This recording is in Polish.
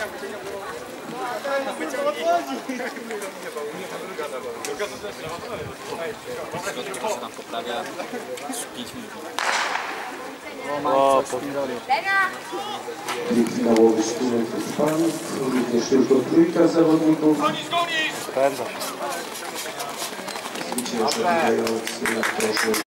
Trochę tam poprawia 5 minut. Finałowy sztunek z państw, również tylko trójka zawodników. Spędza się. Zwyciężający na proszę.